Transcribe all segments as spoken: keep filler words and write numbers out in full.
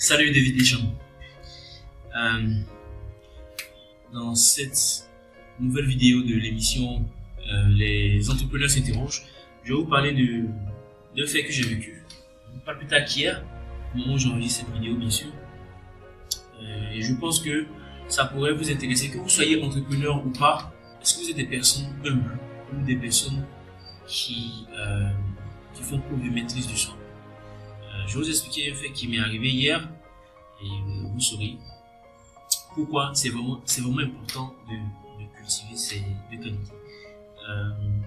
Salut David Deschamps. Euh, dans cette nouvelle vidéo de l'émission euh, Les entrepreneurs s'interrogent, je vais vous parler de d'un fait que j'ai vécu, pas plus tard qu'hier, au moment où j'enregistre cette vidéo bien sûr. Euh, et je pense que ça pourrait vous intéresser, que vous soyez entrepreneur ou pas. Est-ce que vous êtes des personnes humbles ou des personnes qui, euh, qui font preuve de maîtrise du soi? euh, Je vais vous expliquer un fait qui m'est arrivé hier et euh, vous saurez pourquoi c'est vraiment, c'est vraiment important de, de cultiver ces deux qualités. Euh,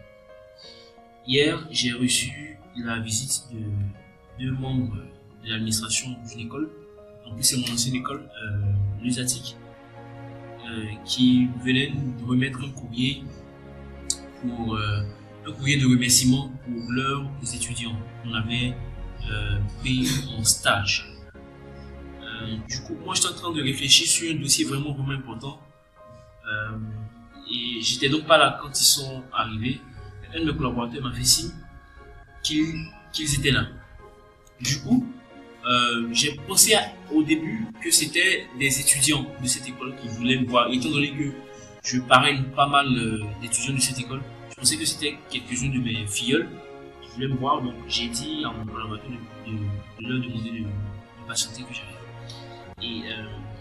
hier, j'ai reçu la visite de deux membres de l'administration d'une école. En plus, c'est mon ancienne école, euh, l'USATIC, euh, qui venaient nous remettre un courrier pour euh, un courrier de remerciement pour leurs étudiants qu'on avait euh, pris en stage. Euh, du coup, moi, j'étais en train de réfléchir sur un dossier vraiment vraiment important. Euh, et j'étais donc pas là quand ils sont arrivés. Un de mes collaborateurs m'a fait signe qu'ils qu'ils étaient là. Du coup, euh, j'ai pensé à, au début que c'était des étudiants de cette école qui voulaient me voir. Étant donné que je parraine pas mal euh, d'étudiants de cette école, je pensais que c'était quelques-uns de mes filleuls qui voulaient me voir. Donc j'ai dit à mon collaborateur de, de, de leur demander de, de patienter que j'arrive. Et euh,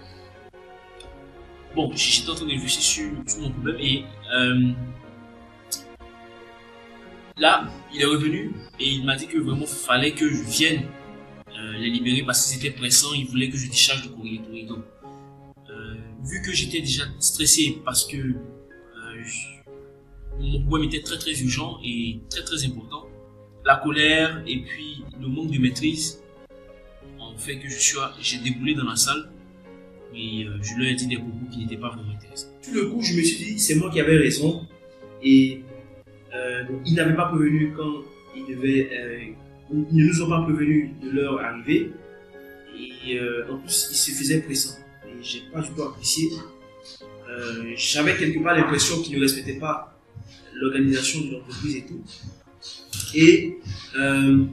bon, j'étais en train de réfléchir sur, sur mon problème et euh, là, il est revenu et il m'a dit que vraiment il fallait que je vienne euh, les libérer parce qu'ils étaient pressants, ils voulaient que je décharge le courrier. Donc, euh, vu que j'étais déjà stressé parce que euh, je, mon problème était très très urgent et très très important, la colère et puis le manque de maîtrise ont fait que je suis, j'ai déboulé dans la salle et euh, je leur ai dit des propos qui n'étaient pas vraiment intéressants. Tout le coup, je me suis dit c'est moi qui avais raison et euh, donc, ils n'avaient pas prévenu quand ils devaient, euh, ils ne nous ont pas prévenu de leur arrivée et euh, en plus ils se faisaient pressants et j'ai pas du tout apprécié. Euh, J'avais quelque part l'impression qu'ils ne respectaient pas l'organisation de l'entreprise et tout. Et euh,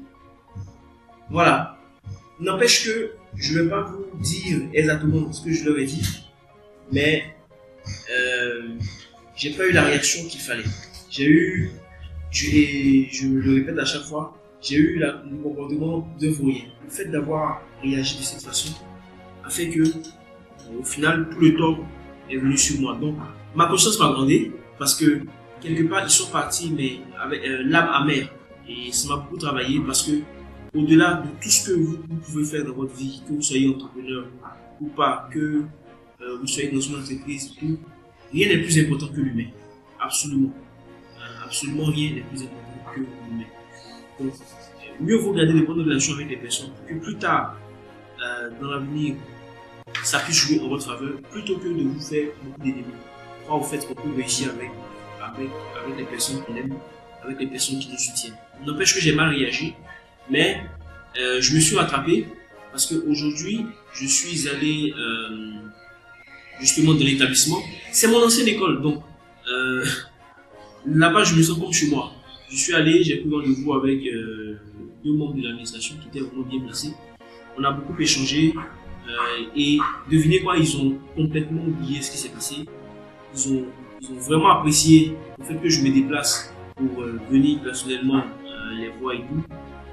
voilà. N'empêche que je ne vais pas vous dire exactement ce que je leur ai dit, mais euh, j'ai pas eu la réaction qu'il fallait. J'ai eu, je, et je le répète à chaque fois, j'ai eu la, le comportement d'un fourrier. Le fait d'avoir réagi de cette façon a fait que, au final, tout le tort est venu sur moi. Donc, ma conscience m'a grandi parce que quelque part, ils sont partis, mais avec euh, l'âme amère. Et ça m'a beaucoup travaillé parce que au-delà de tout ce que vous, vous pouvez faire dans votre vie, que vous soyez entrepreneur ou pas, que euh, vous soyez dans une entreprise, tout, rien n'est plus important que l'humain. Absolument. Euh, absolument rien n'est plus important que l'humain. Donc, mieux vaut garder de bonnes relations avec les personnes pour que plus tard, euh, dans l'avenir, ça puisse jouer en votre faveur, plutôt que de vous faire beaucoup d'ennemis. Quand vous faites beaucoup réussir avec, avec, avec les personnes qui l'aiment, avec les personnes qui nous soutiennent. N'empêche que j'ai mal réagi. Mais euh, je me suis rattrapé parce qu'aujourd'hui, je suis allé euh, justement dans l'établissement. C'est mon ancienne école, donc euh, là-bas, je me sens comme chez moi. Je suis allé, j'ai pris rendez-vous avec euh, deux membres de l'administration qui étaient vraiment bien placés. On a beaucoup échangé euh, et devinez quoi, ils ont complètement oublié ce qui s'est passé. Ils ont, ils ont vraiment apprécié le fait que je me déplace pour euh, venir personnellement euh, les voir et tout.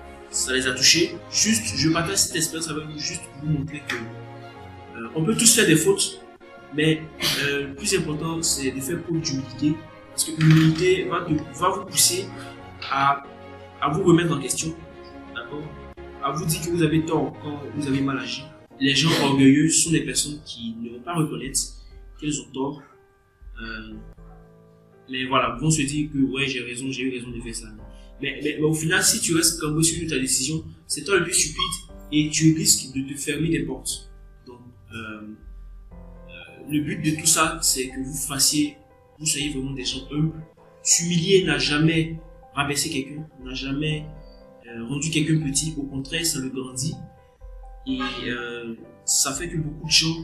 Ça les a touchés. Juste, je partage cette expérience avec vous juste pour vous montrer que euh, on peut tous faire des fautes, mais euh, le plus important c'est de faire preuve d'humilité parce que l'humilité va, va vous pousser à, à vous remettre en question, d'accord, à vous dire que vous avez tort quand vous avez mal agi. Les gens orgueilleux sont des personnes qui ne vont pas reconnaître qu'elles ont tort, euh, mais voilà, vont se dire que ouais j'ai raison, j'ai eu raison de faire ça. Mais, mais, mais au final, si tu restes cambré sur ta décision, c'est toi le plus stupide et tu risques de te fermer des portes. Donc, euh, euh, le but de tout ça, c'est que vous fassiez, vous soyez vraiment des gens humbles. S'humilier n'a jamais rabaissé quelqu'un, n'a jamais euh, rendu quelqu'un petit. Au contraire, ça le grandit. Et euh, ça fait que beaucoup de gens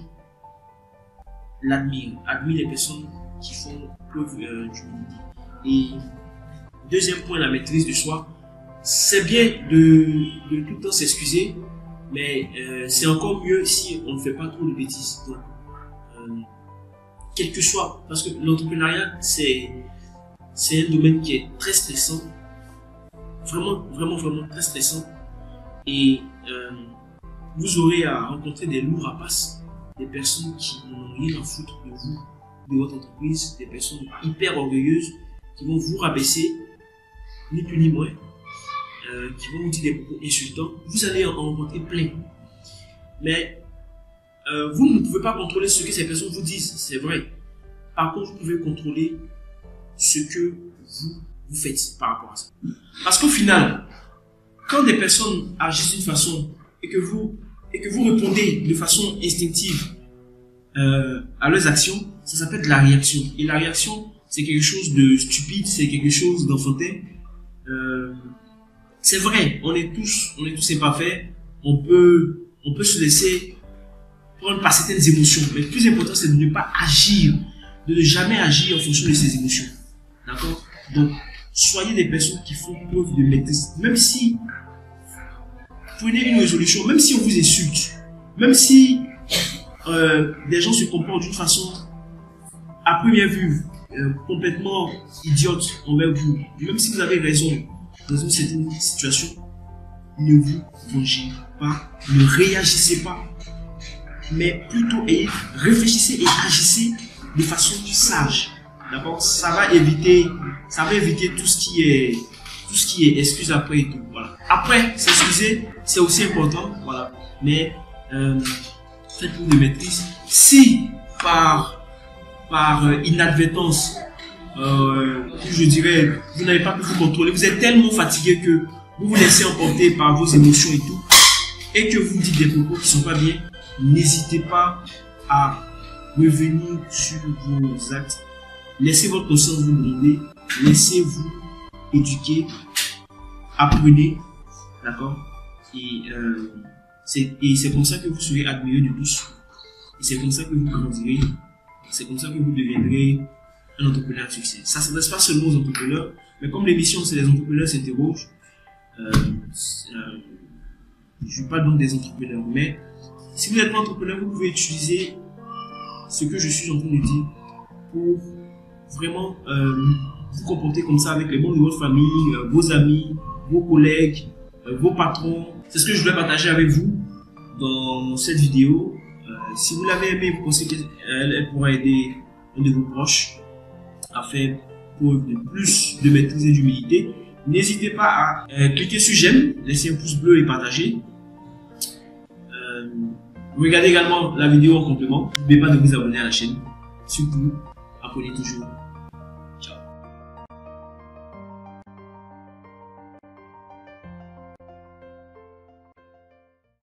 l'admirent, admirent les personnes qui font preuve euh, d'humilité. Et deuxième point, la maîtrise de soi. C'est bien de, de tout le temps s'excuser, Mais euh, c'est encore mieux si on ne fait pas trop de bêtises. Donc, euh, quel que soit, parce que l'entrepreneuriat, c'est c'est un domaine qui est très stressant, vraiment, vraiment, vraiment très stressant. Et euh, vous aurez à rencontrer des lourds rapaces, des personnes qui n'ont rien à foutre de vous, de votre entreprise, des personnes hyper orgueilleuses qui vont vous rabaisser, ni plus ni moins, euh, qui vont vous dire des propos insultants. Vous allez en rencontrer plein. Mais euh, vous ne pouvez pas contrôler ce que ces personnes vous disent, c'est vrai. Par contre, vous pouvez contrôler ce que vous, vous faites par rapport à ça. Parce qu'au final, quand des personnes agissent d'une façon et que vous, et que vous répondez de façon instinctive euh, à leurs actions, ça s'appelle de la réaction. Et la réaction, c'est quelque chose de stupide, c'est quelque chose d'enfantin. Euh, c'est vrai, on est tous, on est tous imparfaits. On peut, on peut se laisser prendre par certaines émotions. Mais le plus important, c'est de ne pas agir, de ne jamais agir en fonction de ses émotions. D'accord? Donc, soyez des personnes qui font preuve de maîtrise. Même si, prenez une résolution, même si on vous insulte, même si euh, des gens se comportent d'une façon, à première vue, euh, complètement idiote envers vous, même si vous avez raison dans une certaine situation, ne vous vengez pas, ne réagissez pas, mais plutôt et réfléchissez et agissez de façon sage. D'accord? Ça va éviter, ça va éviter tout ce qui est, tout ce qui est excuse après et tout. Voilà. Après, s'excuser, c'est aussi important. Voilà. Mais euh, faites-vous de maîtrise. Si par par euh, inadvertance, euh, je dirais, vous n'avez pas pu vous contrôler, vous êtes tellement fatigué que vous vous laissez emporter par vos émotions et tout, et que vous dites des propos qui sont pas bien, n'hésitez pas à revenir sur vos actes. Laissez votre conscience vous gronder, laissez-vous éduquer, apprenez, d'accord? Et euh, c'est comme ça que vous serez admiré de tous. Et c'est comme ça que vous grandirez. C'est comme ça que vous deviendrez un entrepreneur à succès. Ça ne s'adresse pas seulement aux entrepreneurs, mais comme l'émission c'est les entrepreneurs s'interrogent, euh, euh, je parle donc des entrepreneurs. Mais si vous n'êtes pas entrepreneur, vous pouvez utiliser ce que je suis en train de dire pour vraiment euh, vous comporter comme ça avec les membres de votre famille, euh, vos amis, vos collègues, euh, vos patrons. C'est ce que je voulais partager avec vous dans cette vidéo. Euh, si vous l'avez aimé, vous pensez qu'elle elle pourra aider un de vos proches à faire preuve de plus de maîtrise et d'humilité, n'hésitez pas à euh, cliquer sur j'aime, laisser un pouce bleu et partager. Euh, regardez également la vidéo en complément. N'oubliez pas de vous abonner à la chaîne. Surtout, apprenez toujours.